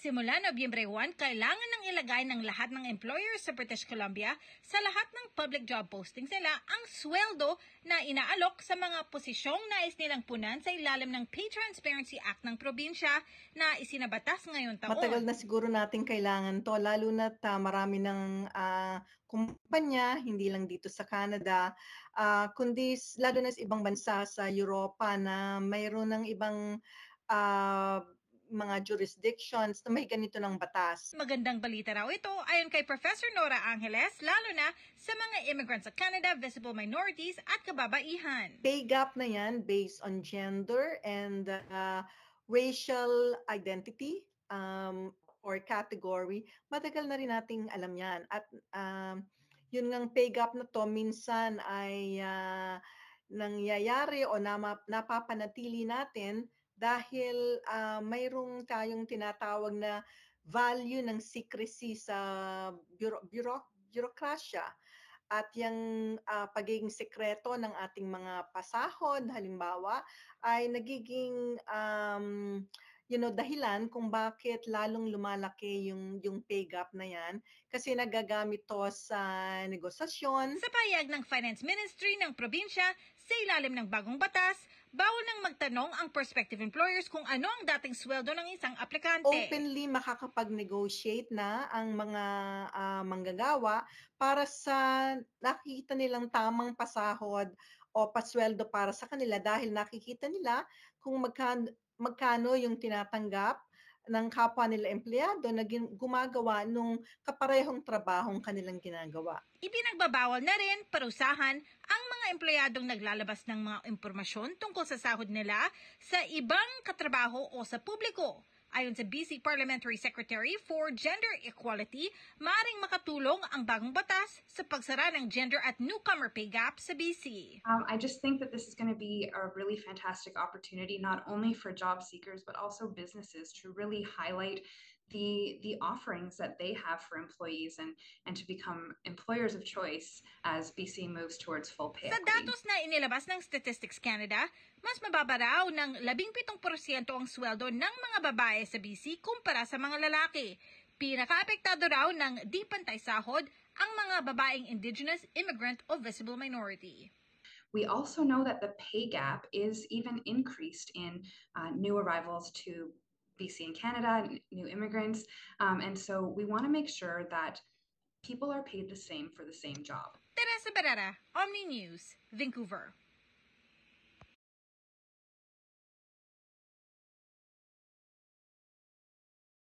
Simula Nobyembre 1, kailangan nang ilagay ng lahat ng employers sa British Columbia sa lahat ng public job postings nila ang sweldo na inaalok sa mga posisyong nais nilang punan sa ilalim ng Pay Transparency Act ng probinsya na isinabatas ngayon taon. Matagal na siguro natin kailangan to, lalo na marami ng kumpanya, hindi lang dito sa Canada, kundi lalo na sa ibang bansa sa Europa na mayroon ng ibang mga jurisdictions na may ganito ng batas. Magandang balita raw ito ayon kay Professor Nora Angeles, lalo na sa mga immigrants sa Canada, visible minorities at kababaihan. Pay gap na yan based on gender and racial identity or category. Matagal na rin nating alam yan. At yun ngang pay gap na to minsan ay nangyayari o napapanatili natin dahil mayroong tayong tinatawag na value ng secrecy sa bureaucracia. At yung pagiging sekreto ng ating mga pasahod, halimbawa, ay nagiging dahilan kung bakit lalong lumalaki yung pay gap na yan kasi nagagamit to sa negosasyon. Sa pahayag ng Finance Ministry ng probinsya, sa ilalim ng bagong batas, bawal nang magtanong ang prospective employers kung ano ang dating sweldo ng isang aplikante. Openly makakapag-negotiate na ang mga manggagawa para sa nakikita nilang tamang pasahod o pasweldo para sa kanila dahil nakikita nila kung magkano yung tinatanggap ng kapwa nila empleyado na gumagawa nung kaparehong trabahong kanilang ginagawa. Ipinagbabawal na rin parusahan ang mga empleyadong naglalabas ng mga impormasyon tungkol sa sahod nila sa ibang katrabaho o sa publiko. Ayon sa BC Parliamentary Secretary for Gender Equality, maaaring makatulong ang bagong batas sa pagsara ng gender at newcomer pay gap sa BC. I just think that this is going to be a really fantastic opportunity, not only for job seekers, but also businesses to really highlight the offerings that they have for employees and to become employers of choice as BC moves towards full pay Sa equity. datos na inilabas ng Statistics Canada, mas mababa raw ng 17% ang sweldo ng mga babae sa BC kumpara sa mga lalaki. Pinaka-apektado raw ng di pantay sahod ang mga babaeng Indigenous, immigrant o visible minority. We also know that the pay gap is even increased in new arrivals to BC and Canada, new immigrants. And so we want to make sure that people are paid the same for the same job. Teresa Barrera, Omni News, Vancouver.